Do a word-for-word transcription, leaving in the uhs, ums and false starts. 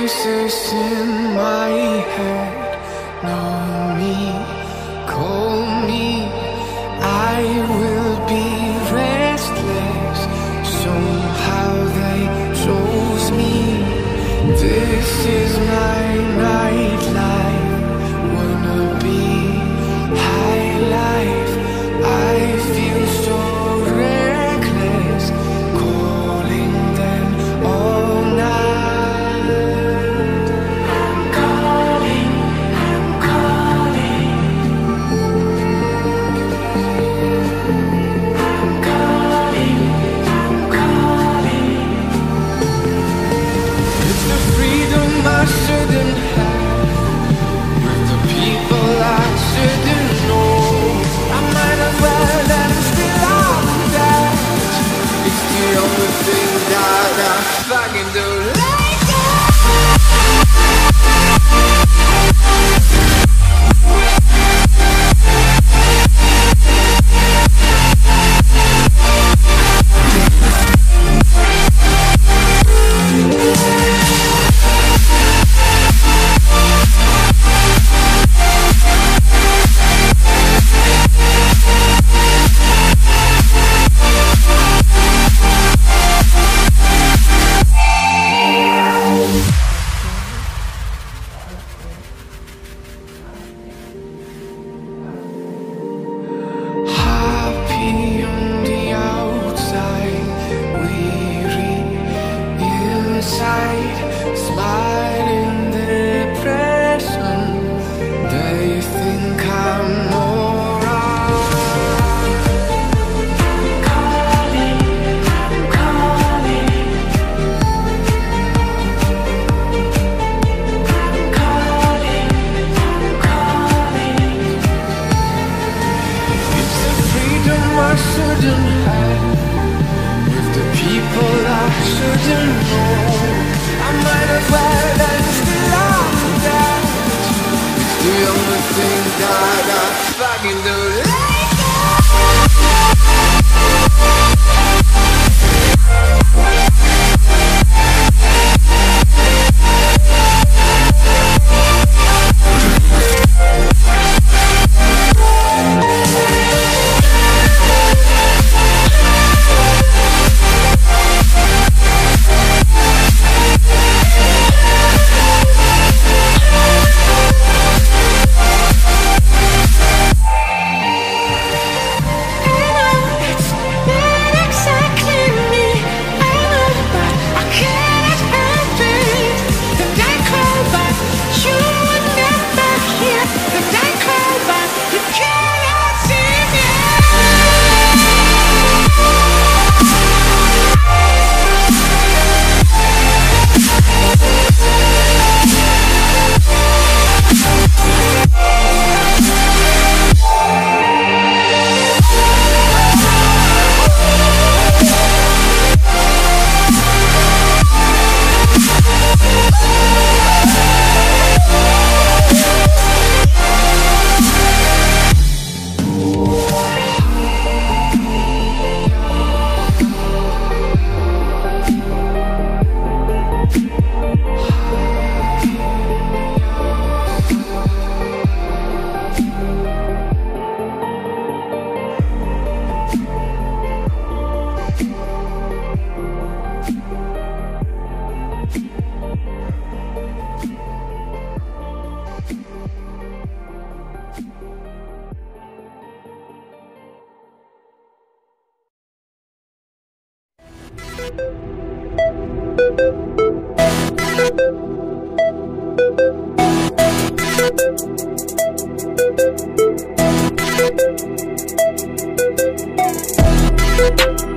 voices in my head know me, call me. I will be restless. Somehow they chose me. This is my nightlife. Wanna be high life. I feel so reckless, calling them all night. I'm calling, I'm calling. I'm calling, I'm calling. It's the freedom I shouldn't have, with the people I shouldn't know. I might as well let it still out that. It's the only thing that I fucking do. Let go. Happy on the outside, weary inside, smiling depression. They think I'm alright. I'm calling, I'm calling. I'm calling, I'm calling. It's the freedom I shouldn't have, with the people I shouldn't know. I might as well let it still out that. It's the only thing that I fucking do. Let go. We'll be right back.